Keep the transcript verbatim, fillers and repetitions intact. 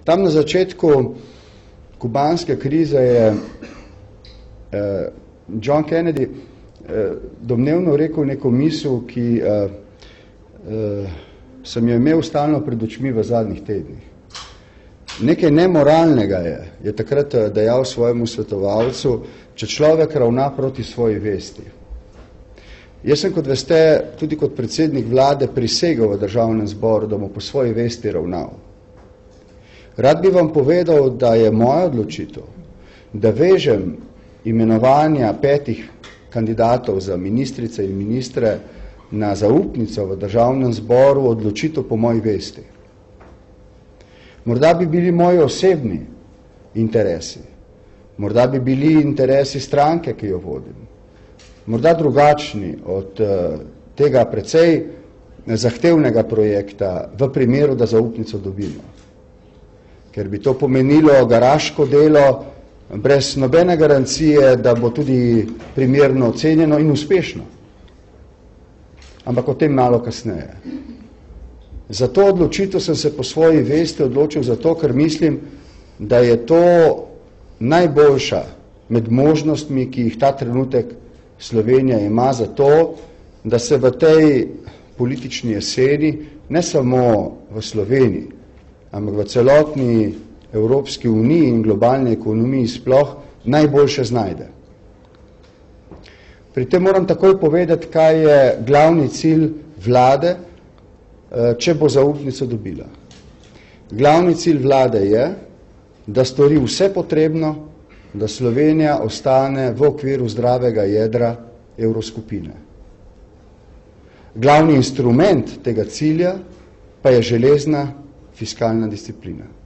Tam na začetku kubanske krize je eh, John Kennedy eh, domnevno rekel neko misel, ki eh, eh, sem jo imel stalno pred očmi v zadnjih tednih. Nekaj nemoralnega je, je takrat dejal svojemu svetovalcu, če človek ravna proti svoji vesti. Jaz sem, kot veste, tudi kot predsednik vlade prisegel v državnem zboru, da mu po svoji vesti ravnal. Rad bi vam povedal, da je moja odločitev, da vežem imenovanja petih kandidatov za ministrice in ministre na zaupnico v državnem zboru odločitev po moji vesti. Morda bi bili moji osebni interesi, morda bi bili interesi stranke, ki jo vodim, morda drugačni od uh, tega precej zahtevnega projekta v primeru, da zaupnico dobimo. Ker bi to pomenilo garaško delo brez nobene garancije, da bo tudi primerno ocenjeno in uspešno. Ampak o tem malo kasneje. Za to odločitev sem se po svoji vesti odločil zato, ker mislim, da je to najboljša med možnostmi, ki jih ta trenutek Slovenija ima za to, da se v tej politični jeseni, ne samo v Sloveniji, ampak v celotni Evropski uniji in globalni ekonomiji sploh najboljše znajde. Pri tem moram takoj povedati, kaj je glavni cilj vlade, če bo zaupnico dobila. Glavni cilj vlade je, da stori vse potrebno, da Slovenija ostane v okviru zdravega jedra evroskupine. Glavni instrument tega cilja pa je železna fiskalna disciplina.